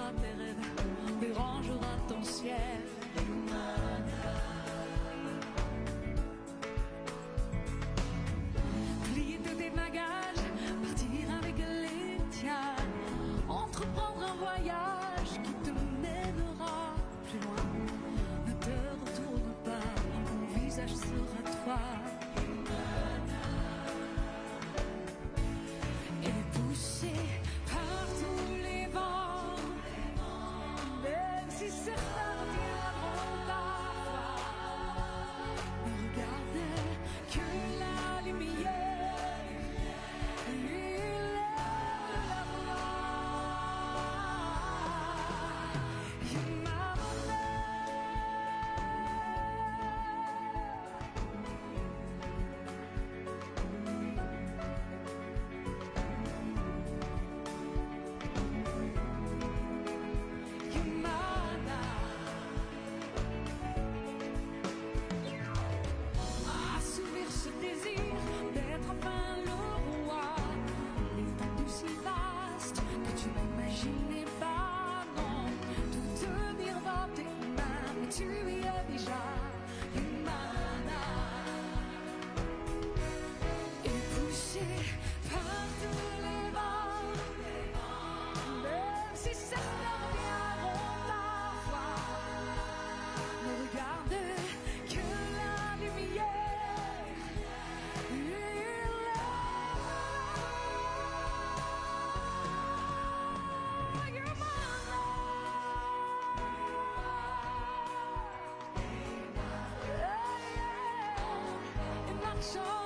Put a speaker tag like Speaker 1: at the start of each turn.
Speaker 1: dérangera tes rêves, dérangera ton ciel. Plier tous tes bagages, partir avec les tiens, entreprendre un voyage qui te mènera plus loin. Ne te retourne pas, mon visage sera toi. Et poussé par tous les vents, même si certains reviendront parfois, ne regarde que la lumière, il lève la voix. Il m'a assouvir ce désir d'être enfin le roi. L'étendue si vaste que tu n'imaginais pas, non. Tout tenir dans tes mains, mais tu y es déjà. Humana. Et poussé par tous les vents, même si certains viendront parfois, ne regarde que la lumière, il lève Humana. Et marchons